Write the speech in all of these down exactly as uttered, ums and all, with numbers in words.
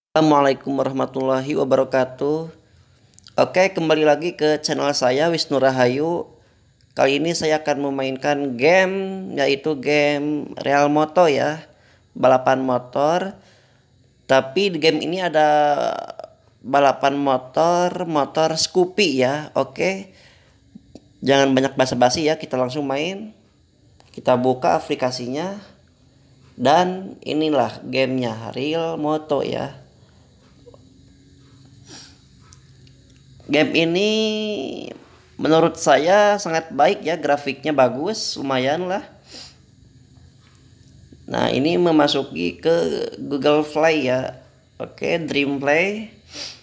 Assalamualaikum warahmatullahi wabarakatuh. Oke, kembali lagi ke channel saya Wisnu Rahayu. Kali ini saya akan memainkan game, yaitu game Real Moto ya, balapan motor. Tapi di game ini ada balapan motor, motor Scoopy ya. Oke, jangan banyak basa-basi ya, kita langsung main. Kita buka aplikasinya. Dan inilah gamenya, Real Moto ya. Game ini menurut saya sangat baik ya, grafiknya bagus, lumayan lah. Nah, ini memasuki ke Google Play ya. Oke, Dream Play.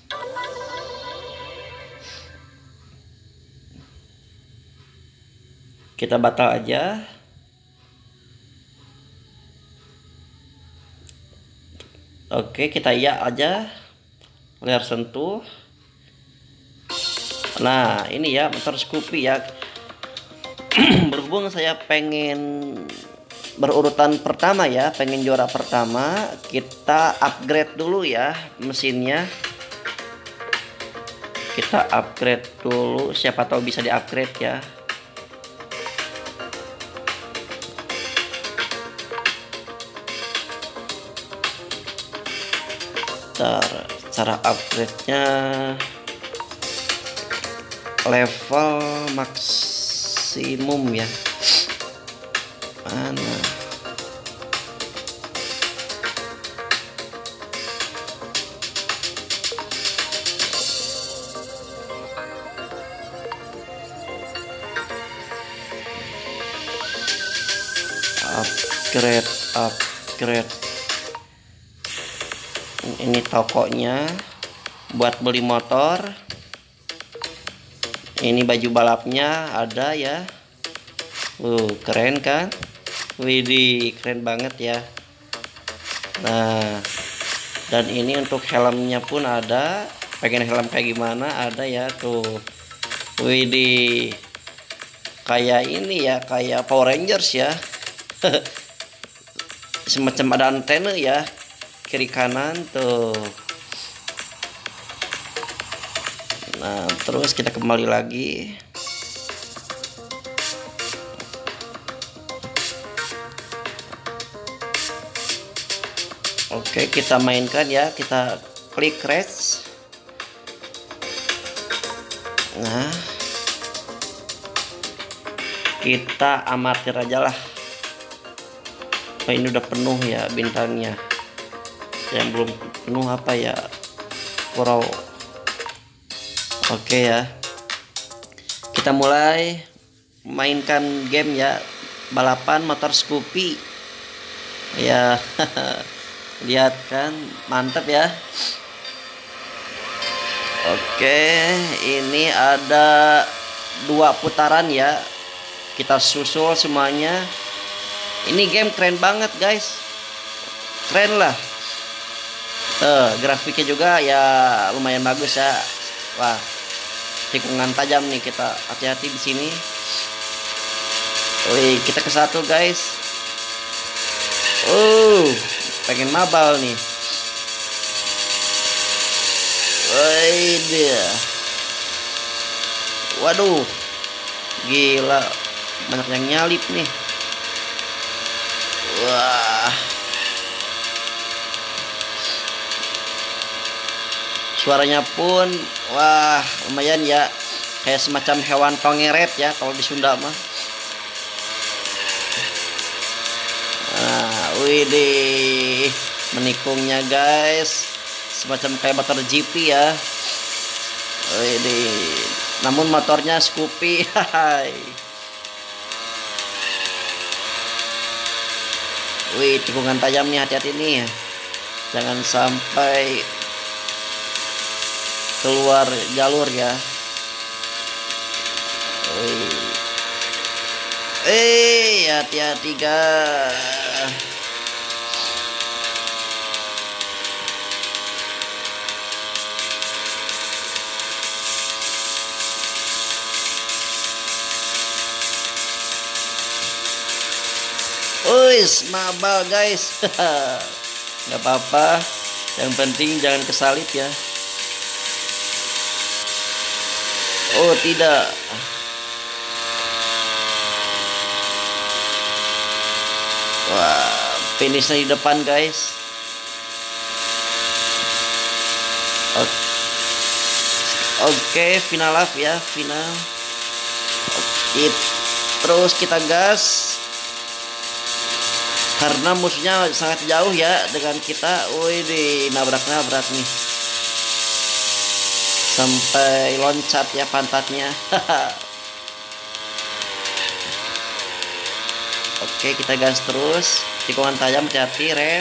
Kita batal aja. Oke, kita iya aja. Layar sentuh. Nah, ini ya motor Scoopy ya. Berhubung saya pengen berurutan pertama ya, pengen juara pertama, kita upgrade dulu ya mesinnya. Kita upgrade dulu, siapa tahu bisa di-upgrade ya. Cara, cara upgrade-nya level maksimum ya. Mana? Upgrade, upgrade. Ini tokonya buat beli motor. Ini baju balapnya ada ya. Uh, keren kan? Widih, keren banget ya. Nah, dan ini untuk helmnya pun ada. Pengen helm kayak gimana? Ada ya tuh. Widih, kayak ini ya, kayak Power Rangers ya. Semacam ada antena ya, kiri kanan tuh. Nah, terus kita kembali lagi. Oke, kita mainkan ya, kita klik race. Nah, kita amatir aja lah. Oh, ini udah penuh ya bintangnya. Yang belum penuh apa ya? Pro. Oke ya, kita mulai mainkan game ya, balapan motor Scoopy ya. Lihat kan, mantap ya. Oke, ini ada dua putaran ya, kita susul semuanya. Ini game keren banget guys, keren lah. Eh, grafiknya juga ya lumayan bagus ya. Wah, tikungan tajam nih, kita hati-hati di sini. Wih, kita ke satu guys. Oh, pengen mabal nih. Wih dia. Waduh, gila, banyak yang nyalip nih. Wah, suaranya pun wah lumayan ya, kayak semacam hewan tongeret ya kalau di Sunda mah. Nah, widih, menikungnya guys, semacam kayak motor G P ya. Widih, namun motornya Scoopy. Hai. Wih, tikungan tajam nih, hati-hati nih, jangan sampai keluar jalur ya. Wih. Eh, hati-hati guys. Wih, mabal guys. Nggak apa-apa. Yang penting jangan kesalip ya. Oh tidak. Wah, finishnya di depan guys. Oke, final lap ya, final. Oke, terus kita gas. Karena musuhnya sangat jauh ya dengan kita. Wih, di nabrak-nabrak nih. Sampai loncat ya pantatnya. Oke, kita gas terus. Tikungan tajam, hati-hati rem.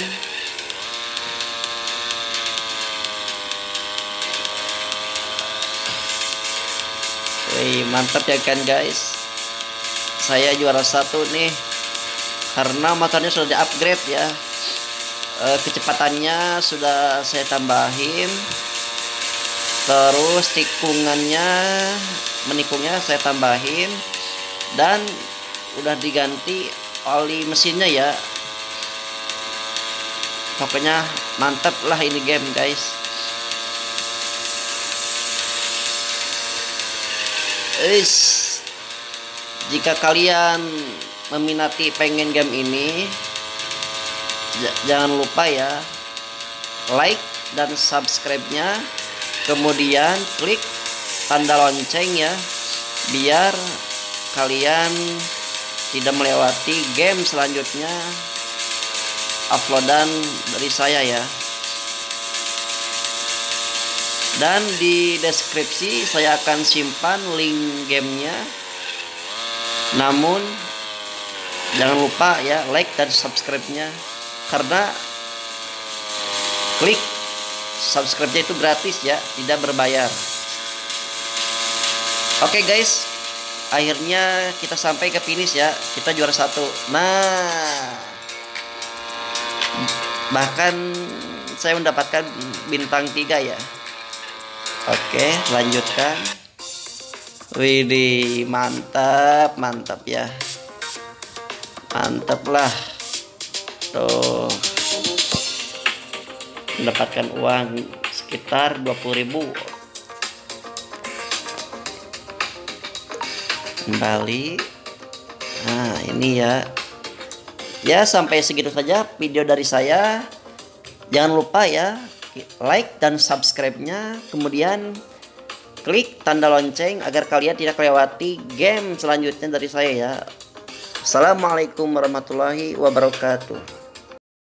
Wih, mantap ya kan guys. Saya juara satu nih. Karena motornya sudah di-upgrade ya. E, kecepatannya sudah saya tambahin. Terus tikungannya, menikungnya saya tambahin. Dan udah diganti oli mesinnya ya. Pokoknya mantap lah ini game guys. Is, jika kalian meminati pengen game ini, jangan lupa ya like dan subscribe-nya, kemudian klik tanda lonceng ya, biar kalian tidak melewati game selanjutnya uploadan dari saya ya. Dan di deskripsi saya akan simpan link gamenya. Namun jangan lupa ya like dan subscribe-nya, karena klik subscribe-nya itu gratis ya, tidak berbayar. Oke guys, akhirnya kita sampai ke finish ya. Kita juara satu. Nah, bahkan saya mendapatkan bintang tiga ya. Oke, lanjutkan. Widih, mantap, mantap ya. Mantap lah. Tuh. Mendapatkan uang sekitar dua puluh ribu. Kembali. Nah, ini ya. Ya, sampai segitu saja video dari saya. Jangan lupa ya like dan subscribe-nya, kemudian klik tanda lonceng agar kalian tidak melewati game selanjutnya dari saya ya. Assalamualaikum warahmatullahi wabarakatuh.